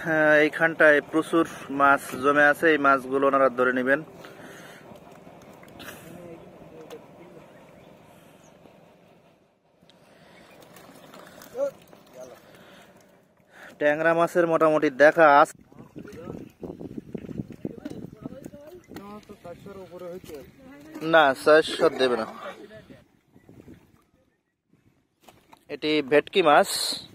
এইখানটায় প্রচুর মাছ জমে আছে, এই মাছগুলো ওনারা ধরে নেবেন। ট্যাংরা মাছের মোটামুটি দেখা আছে না, 400 দেবে না। এটি ভেটকি মাছ।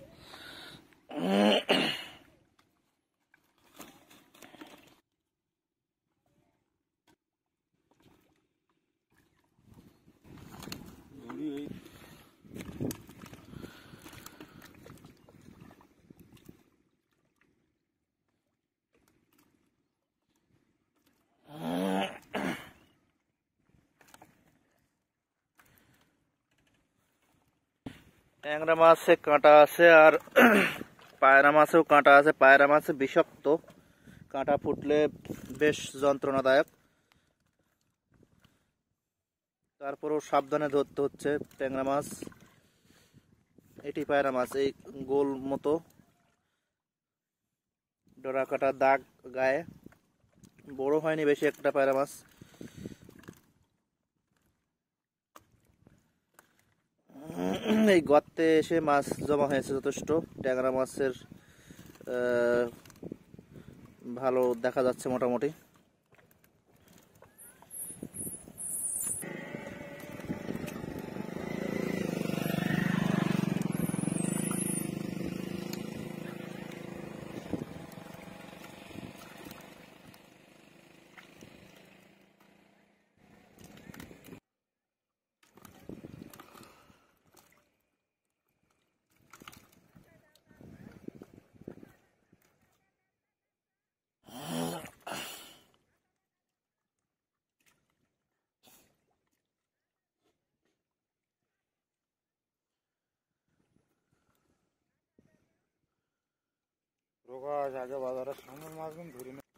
ট্যাংরা মাছে কাঁটা আছে আর পায়রা মাছেও কাঁটা আছে। পায়রা মাছে বিষাক্ত, কাঁটা ফুটলে বেশ যন্ত্রণাদায়ক। তারপরেও সাবধানে ধরতে হচ্ছে ট্যাংরা মাছ। এটি পায়রা মাছ, এই গোল মতো ডোরা কাটা দাগ গায়ে, বড় হয়নি বেশি একটা পায়রা মাছ। এই গর্তে এসে মাছ জমা হয়েছে যথেষ্ট। ট্যাংরা মাছের ভালো দেখা যাচ্ছে মোটামুটি। আগে বাজারের সামনের মাছগুলো ধরে না।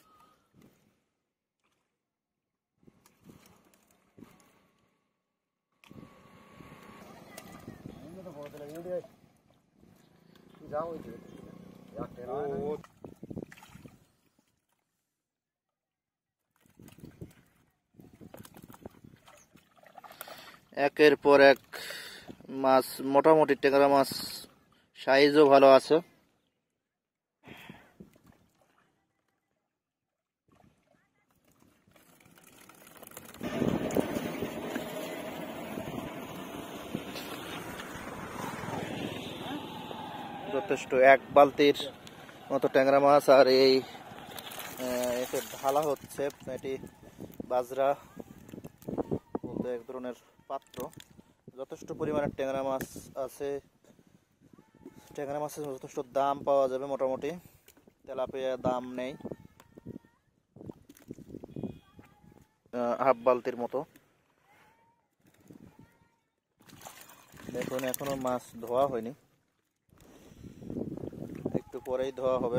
একের পর এক মাছ, মোটামুটি ট্যাংরা মাছ সাইজও ভালো আছে। যথেষ্ট, এক বালতির মতো ট্যাংরা মাছ। আর এই একে ঢালা হচ্ছে, এটি বাজরা বলতে এক ধরনের পাত্র। যথেষ্ট পরিমাণে ট্যাংরা মাছ আছে। ট্যাংরা মাছের যথেষ্ট দাম পাওয়া যাবে মোটামুটি, তেলাপিয়া দাম নেই। হাফ বালতির মতো। দেখুন এখনো মাছ ধোয়া হয়নি, একটু পরেই ধোয়া হবে।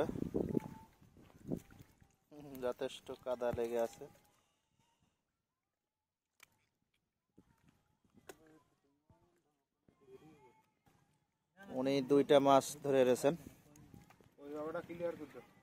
যথেষ্ট কাদা লেগে আছে। উনি 2টা মাছ ধরে এনেছেন। ওই জায়গাটা ক্লিয়ার করতে